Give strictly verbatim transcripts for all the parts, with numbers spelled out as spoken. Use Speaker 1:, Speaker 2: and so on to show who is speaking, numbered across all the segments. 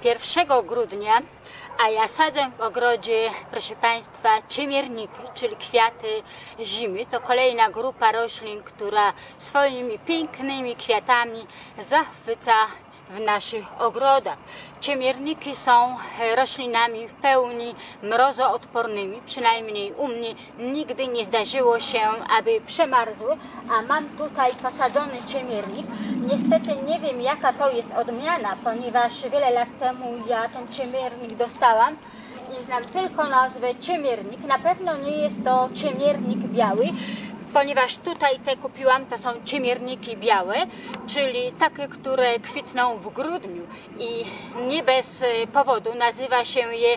Speaker 1: pierwszego grudnia, a ja sadzę w ogrodzie, proszę Państwa, ciemierniki, czyli kwiaty zimy. To kolejna grupa roślin, która swoimi pięknymi kwiatami zachwyca w naszych ogrodach. Ciemierniki są roślinami w pełni mrozoodpornymi, przynajmniej u mnie nigdy nie zdarzyło się, aby przemarzły, a mam tutaj posadzony ciemiernik. Niestety nie wiem, jaka to jest odmiana, ponieważ wiele lat temu ja ten ciemiernik dostałam i znam tylko nazwę ciemiernik. Na pewno nie jest to ciemiernik biały, ponieważ tutaj te kupiłam, to są ciemierniki białe, czyli takie, które kwitną w grudniu i nie bez powodu nazywa się je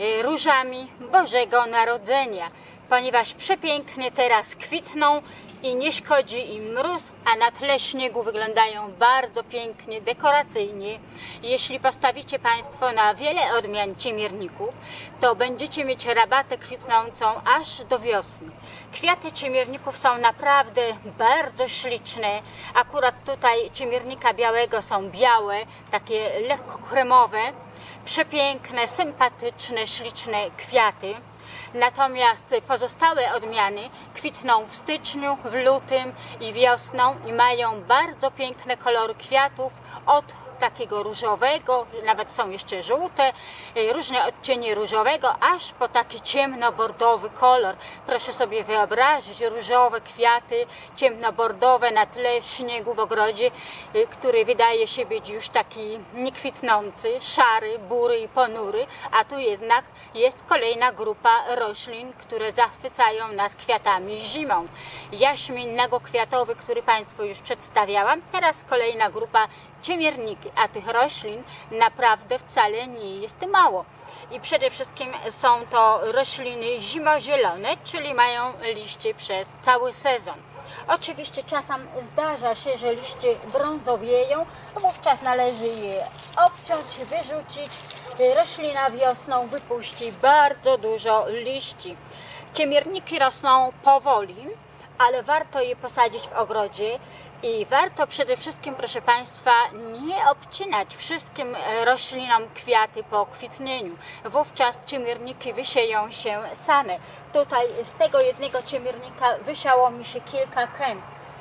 Speaker 1: różami Bożego Narodzenia, ponieważ przepięknie teraz kwitną i nie szkodzi im mróz, a na tle śniegu wyglądają bardzo pięknie, dekoracyjnie. Jeśli postawicie Państwo na wiele odmian ciemierników, to będziecie mieć rabatę kwitnącą aż do wiosny. Kwiaty ciemierników są naprawdę bardzo śliczne. Akurat tutaj ciemiernika białego są białe, takie lekko kremowe, przepiękne, sympatyczne, śliczne kwiaty. Natomiast pozostałe odmiany kwitną w styczniu, w lutym i wiosną i mają bardzo piękne kolory kwiatów, od takiego różowego, nawet są jeszcze żółte, różne odcienie różowego, aż po taki ciemnobordowy kolor. Proszę sobie wyobrazić różowe kwiaty, ciemnobordowe na tle śniegu w ogrodzie, który wydaje się być już taki niekwitnący, szary, bury i ponury, a tu jednak jest kolejna grupa roślin, które zachwycają nas kwiatami zimą. Jaśmin nagokwiatowy, który Państwu już przedstawiałam, teraz kolejna grupa ciemierniki, a tych roślin naprawdę wcale nie jest mało. I przede wszystkim są to rośliny zimozielone, czyli mają liście przez cały sezon. Oczywiście czasem zdarza się, że liście brązowieją, wówczas należy je obciąć, wyrzucić. Roślina wiosną wypuści bardzo dużo liści. Ciemierniki rosną powoli, ale warto je posadzić w ogrodzie. I warto przede wszystkim, proszę Państwa, nie obcinać wszystkim roślinom kwiaty po kwitnieniu. Wówczas ciemierniki wysieją się same. Tutaj z tego jednego ciemiernika wysiało mi się kilka kęp.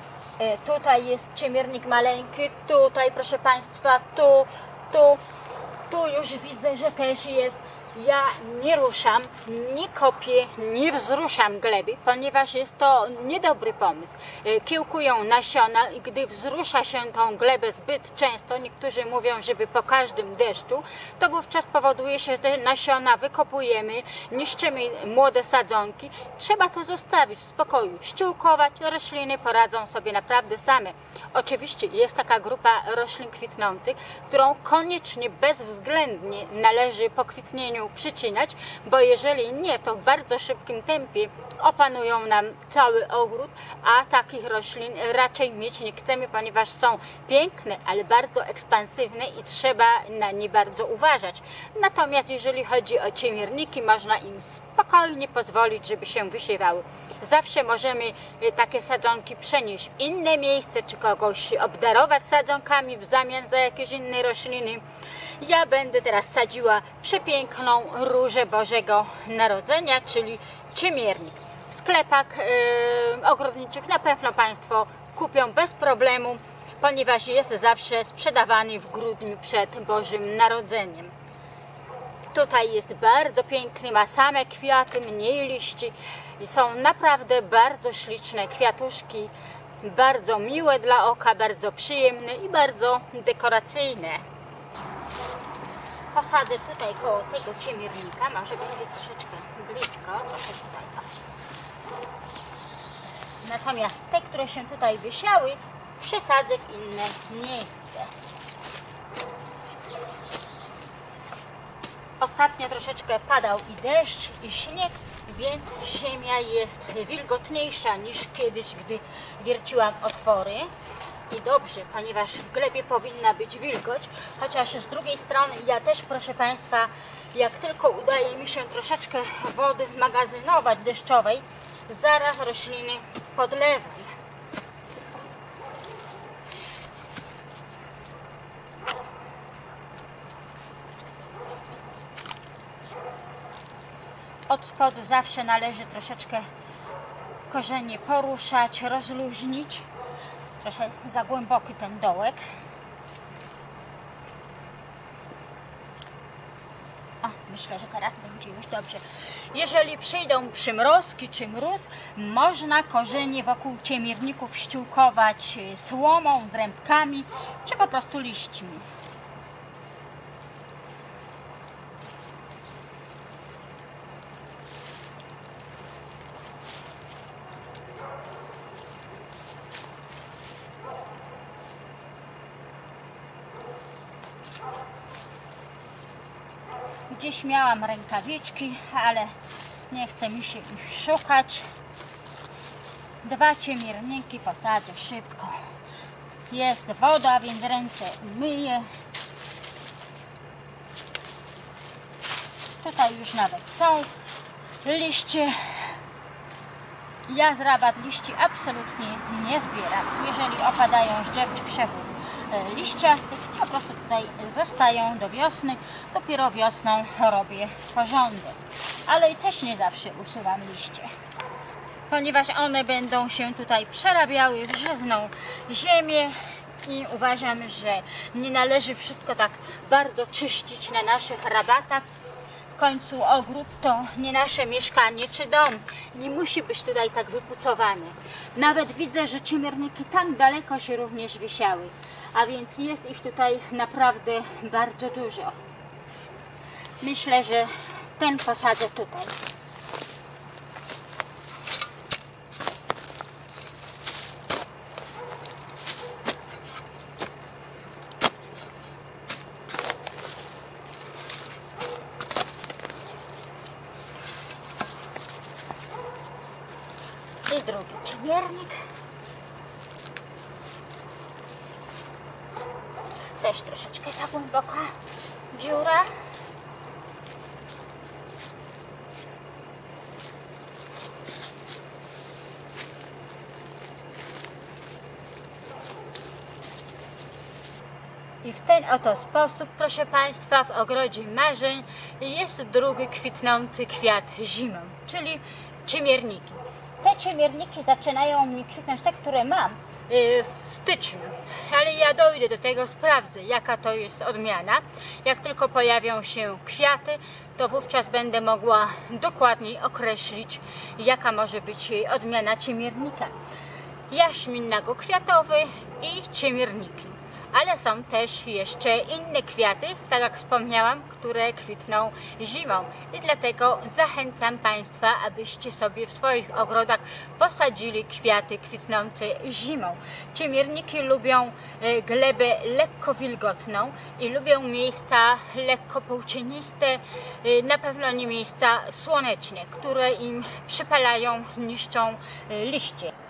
Speaker 1: Tutaj jest ciemiernik maleńki, tutaj, proszę Państwa, tu, tu, tu już widzę, że też jest. Ja nie ruszam, nie kopię, nie wzruszam gleby, ponieważ jest to niedobry pomysł. Kiełkują nasiona i gdy wzrusza się tą glebę zbyt często, niektórzy mówią, żeby po każdym deszczu, to wówczas powoduje się, że nasiona wykopujemy, niszczymy młode sadzonki. Trzeba to zostawić w spokoju, ściółkować, rośliny poradzą sobie naprawdę same. Oczywiście jest taka grupa roślin kwitnących, którą koniecznie, bezwzględnie należy po kwitnieniu przycinać, bo jeżeli nie, to w bardzo szybkim tempie opanują nam cały ogród, a takich roślin raczej mieć nie chcemy, ponieważ są piękne, ale bardzo ekspansywne i trzeba na nie bardzo uważać. Natomiast jeżeli chodzi o ciemierniki, można im spokojnie pozwolić, żeby się wysiewały. Zawsze możemy takie sadzonki przenieść w inne miejsce, czy kogoś obdarować sadzonkami w zamian za jakieś inne rośliny. Ja będę teraz sadziła przepiękną różę Bożego Narodzenia, czyli ciemiernik. W sklepach yy, ogrodniczych na pewno Państwo kupią bez problemu, ponieważ jest zawsze sprzedawany w grudniu przed Bożym Narodzeniem. Tutaj jest bardzo piękny, ma same kwiaty, mniej liści i są naprawdę bardzo śliczne kwiatuszki, bardzo miłe dla oka, bardzo przyjemne i bardzo dekoracyjne. Posadzę tutaj koło tego ciemiernika, może będzie troszeczkę blisko, trochę tutaj. Natomiast te, które się tutaj wysiały, przesadzę w inne miejsce. Ostatnio troszeczkę padał i deszcz, i śnieg, więc ziemia jest wilgotniejsza niż kiedyś, gdy wierciłam otwory. I dobrze, ponieważ w glebie powinna być wilgoć, chociaż z drugiej strony ja też, proszę Państwa, jak tylko udaje mi się troszeczkę wody zmagazynować deszczowej, zaraz rośliny podlewam. od spodu zawsze należy troszeczkę korzenie poruszać, rozluźnić. Trochę za głęboki ten dołek. O, myślę, że teraz będzie już dobrze. Jeżeli przyjdą przymrozki czy mróz, można korzenie wokół ciemierników ściółkować słomą, zrębkami czy po prostu liśćmi. Gdzieś miałam rękawiczki, ale nie chce mi się ich szukać. Dwa ciemierniki posadzę szybko. Jest woda, więc ręce myję. Tutaj już nawet są liście. Ja z rabat liści absolutnie nie zbieram. Jeżeli opadają z drzew czy krzewów liściastych, po prostu tutaj zostają do wiosny. Dopiero wiosną robię porządek. Ale i też nie zawsze usuwam liście, ponieważ one będą się tutaj przerabiały w żyzną ziemię i uważam, że nie należy wszystko tak bardzo czyścić na naszych rabatach. W końcu ogród to nie nasze mieszkanie czy dom. Nie musi być tutaj tak wypucowany. Nawet widzę, że ciemierniki tam daleko się również wisiały. A więc jest ich tutaj naprawdę bardzo dużo. Myślę, że ten posadzę tutaj. I drugi ciemiernik. Też troszeczkę za głęboka dziura. I w ten oto sposób, proszę Państwa, w ogrodzie marzeń jest drugi kwitnący kwiat zimą, czyli ciemierniki. Te ciemierniki zaczynają mi kwitnąć, te, które mam, w styczniu, ale ja dojdę do tego, sprawdzę, jaka to jest odmiana. Jak tylko pojawią się kwiaty, to wówczas będę mogła dokładniej określić, jaka może być jej odmiana ciemiernika. Jaśmin nagokwiatowy i ciemierniki. Ale są też jeszcze inne kwiaty, tak jak wspomniałam, które kwitną zimą. I dlatego zachęcam Państwa, abyście sobie w swoich ogrodach posadzili kwiaty kwitnące zimą. Ciemierniki lubią glebę lekko wilgotną i lubią miejsca lekko półcieniste, na pewno nie miejsca słoneczne, które im przypalają, niszczą liście.